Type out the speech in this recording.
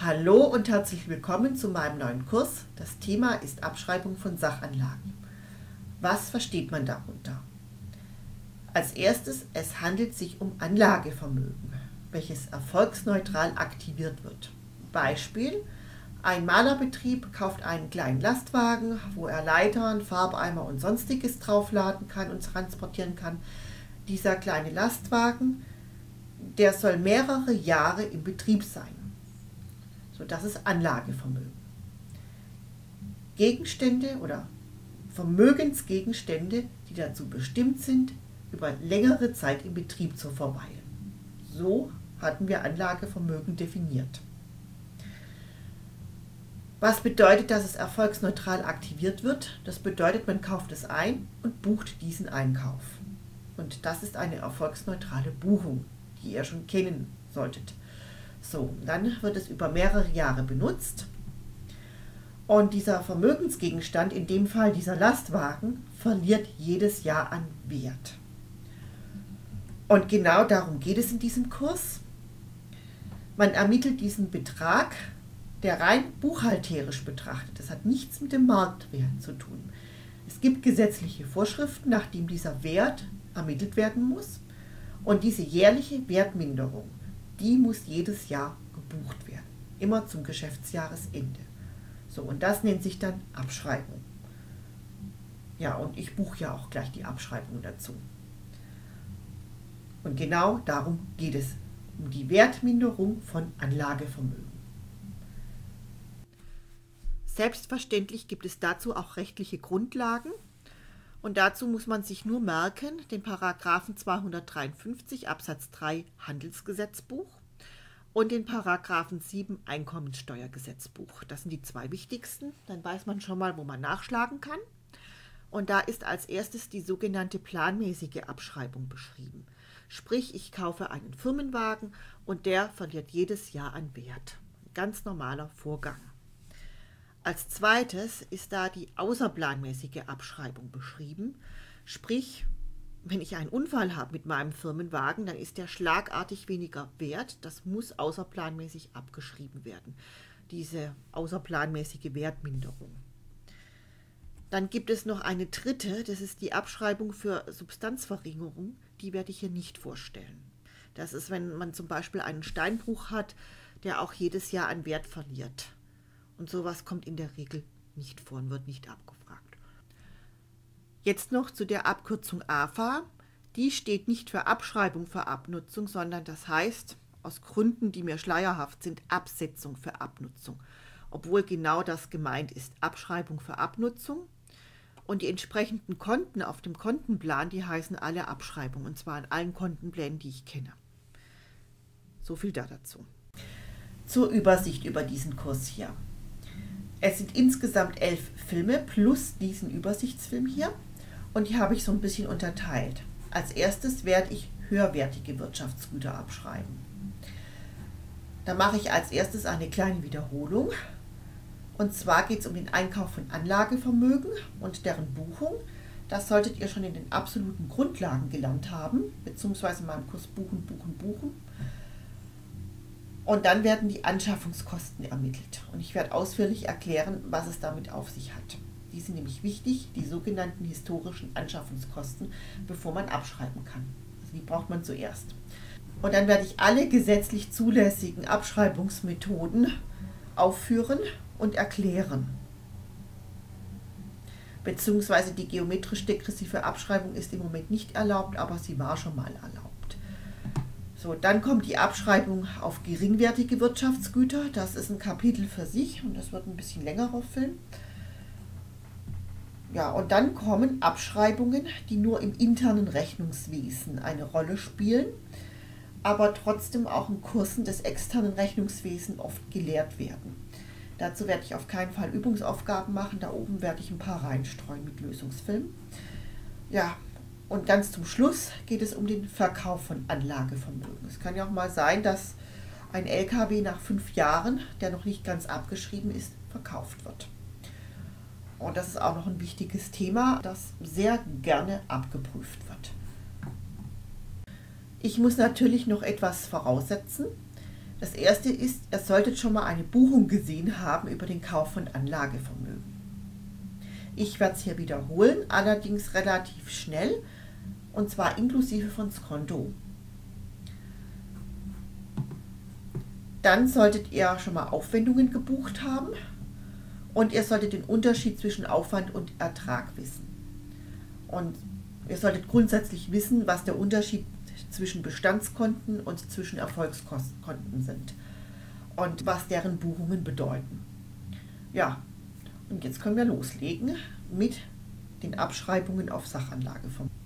Hallo und herzlich willkommen zu meinem neuen Kurs. Das Thema ist Abschreibung von Sachanlagen. Was versteht man darunter? Als erstes, es handelt sich um Anlagevermögen, welches erfolgsneutral aktiviert wird. Beispiel: Ein Malerbetrieb kauft einen kleinen Lastwagen, wo er Leitern, Farbeimer und sonstiges draufladen kann und transportieren kann. Dieser kleine Lastwagen, der soll mehrere Jahre im Betrieb sein. So, das ist Anlagevermögen. Gegenstände oder Vermögensgegenstände, die dazu bestimmt sind, über längere Zeit im Betrieb zu verweilen. So hatten wir Anlagevermögen definiert. Was bedeutet, dass es erfolgsneutral aktiviert wird? Das bedeutet, man kauft es ein und bucht diesen Einkauf. Und das ist eine erfolgsneutrale Buchung, die ihr schon kennen solltet. So, dann wird es über mehrere Jahre benutzt und dieser Vermögensgegenstand, in dem Fall dieser Lastwagen, verliert jedes Jahr an Wert. Und genau darum geht es in diesem Kurs. Man ermittelt diesen Betrag, der rein buchhalterisch betrachtet. Das hat nichts mit dem Marktwert zu tun. Es gibt gesetzliche Vorschriften, nach denen dieser Wert ermittelt werden muss, und diese jährliche Wertminderung, die muss jedes Jahr gebucht werden, immer zum Geschäftsjahresende. So, und das nennt sich dann Abschreibung. Ja, und ich buche ja auch gleich die Abschreibung dazu. Und genau darum geht es, um die Wertminderung von Anlagevermögen. Selbstverständlich gibt es dazu auch rechtliche Grundlagen. Und dazu muss man sich nur merken, den Paragraphen 253 Absatz 3 Handelsgesetzbuch und den Paragraphen 7 Einkommensteuergesetzbuch. Das sind die zwei wichtigsten. Dann weiß man schon mal, wo man nachschlagen kann. Und da ist als erstes die sogenannte planmäßige Abschreibung beschrieben. Sprich, ich kaufe einen Firmenwagen und der verliert jedes Jahr an Wert. Ganz normaler Vorgang. Als zweites ist da die außerplanmäßige Abschreibung beschrieben. Sprich, wenn ich einen Unfall habe mit meinem Firmenwagen, dann ist der schlagartig weniger wert. Das muss außerplanmäßig abgeschrieben werden, diese außerplanmäßige Wertminderung. Dann gibt es noch eine dritte, das ist die Abschreibung für Substanzverringerung. Die werde ich hier nicht vorstellen. Das ist, wenn man zum Beispiel einen Steinbruch hat, der auch jedes Jahr an Wert verliert. Und sowas kommt in der Regel nicht vor und wird nicht abgefragt. Jetzt noch zu der Abkürzung AFA. Die steht nicht für Abschreibung für Abnutzung, sondern das heißt, aus Gründen, die mir schleierhaft sind, Absetzung für Abnutzung. Obwohl genau das gemeint ist, Abschreibung für Abnutzung. Und die entsprechenden Konten auf dem Kontenplan, die heißen alle Abschreibung, und zwar an allen Kontenplänen, die ich kenne. So viel dazu. Zur Übersicht über diesen Kurs hier. Es sind insgesamt 11 Filme plus diesen Übersichtsfilm hier, und die habe ich so ein bisschen unterteilt. Als erstes werde ich höherwertige Wirtschaftsgüter abschreiben. Da mache ich als erstes eine kleine Wiederholung, und zwar geht es um den Einkauf von Anlagevermögen und deren Buchung. Das solltet ihr schon in den absoluten Grundlagen gelernt haben, beziehungsweise in meinem Kurs Buchen, Buchen, Buchen. Und dann werden die Anschaffungskosten ermittelt. Und ich werde ausführlich erklären, was es damit auf sich hat. Die sind nämlich wichtig, die sogenannten historischen Anschaffungskosten, bevor man abschreiben kann. Also die braucht man zuerst. Und dann werde ich alle gesetzlich zulässigen Abschreibungsmethoden aufführen und erklären. Beziehungsweise die geometrisch-degressive Abschreibung ist im Moment nicht erlaubt, aber sie war schon mal erlaubt. So, dann kommt die Abschreibung auf geringwertige Wirtschaftsgüter. Das ist ein Kapitel für sich und das wird ein bisschen längerer Film. Ja, und dann kommen Abschreibungen, die nur im internen Rechnungswesen eine Rolle spielen, aber trotzdem auch in Kursen des externen Rechnungswesens oft gelehrt werden. Dazu werde ich auf keinen Fall Übungsaufgaben machen. Da oben werde ich ein paar reinstreuen mit Lösungsfilmen. Ja. Und ganz zum Schluss geht es um den Verkauf von Anlagevermögen. Es kann ja auch mal sein, dass ein LKW nach 5 Jahren, der noch nicht ganz abgeschrieben ist, verkauft wird. Und das ist auch noch ein wichtiges Thema, das sehr gerne abgeprüft wird. Ich muss natürlich noch etwas voraussetzen. Das erste ist, ihr solltet schon mal eine Buchung gesehen haben über den Kauf von Anlagevermögen. Ich werde es hier wiederholen, allerdings relativ schnell, und zwar inklusive von Skonto. Dann solltet ihr schon mal Aufwendungen gebucht haben und ihr solltet den Unterschied zwischen Aufwand und Ertrag wissen. Und ihr solltet grundsätzlich wissen, was der Unterschied zwischen Bestandskonten und zwischen Erfolgskonten sind und was deren Buchungen bedeuten. Ja, und jetzt können wir loslegen mit den Abschreibungen auf Sachanlagevermögen.